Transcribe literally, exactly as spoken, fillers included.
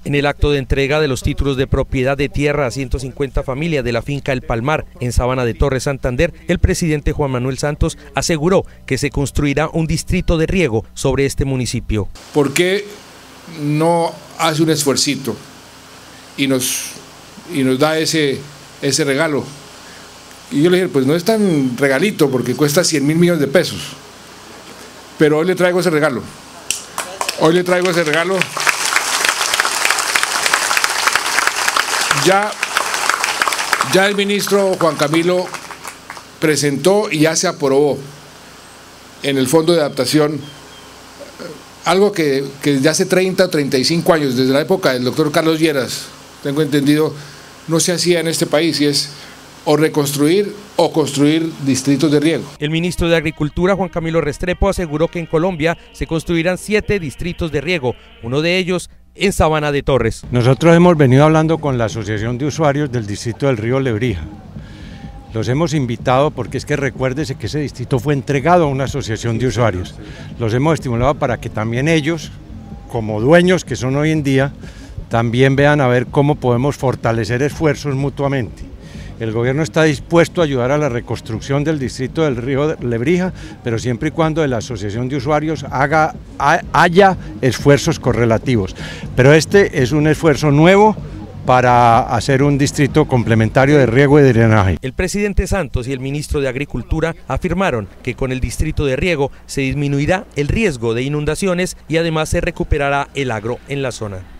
En el acto de entrega de los títulos de propiedad de tierra a ciento cincuenta familias de la finca El Palmar, en Sabana de Torres, Santander, el presidente Juan Manuel Santos aseguró que se construirá un distrito de riego sobre este municipio. ¿Por qué no hace un esfuercito y nos, y nos da ese, ese regalo? Y yo le dije, pues no es tan regalito porque cuesta cien mil millones de pesos, pero hoy le traigo ese regalo, hoy le traigo ese regalo. Ya, ya el ministro Juan Camilo presentó y ya se aprobó en el Fondo de Adaptación algo que, que desde hace treinta o treinta y cinco años, desde la época del doctor Carlos Lleras, tengo entendido, no se hacía en este país, y es o reconstruir o construir distritos de riego. El ministro de Agricultura, Juan Camilo Restrepo, aseguró que en Colombia se construirán siete distritos de riego, uno de ellos en Sabana de Torres. Nosotros hemos venido hablando con la Asociación de Usuarios del Distrito del Río Lebrija. Los hemos invitado porque es que recuérdese que ese distrito fue entregado a una asociación de usuarios. Los hemos estimulado para que también ellos, como dueños que son hoy en día, también vean a ver cómo podemos fortalecer esfuerzos mutuamente. El gobierno está dispuesto a ayudar a la reconstrucción del distrito del río Lebrija, pero siempre y cuando la asociación de usuarios haga, haya esfuerzos correlativos. Pero este es un esfuerzo nuevo para hacer un distrito complementario de riego y de drenaje. El presidente Santos y el ministro de Agricultura afirmaron que con el distrito de riego se disminuirá el riesgo de inundaciones y además se recuperará el agro en la zona.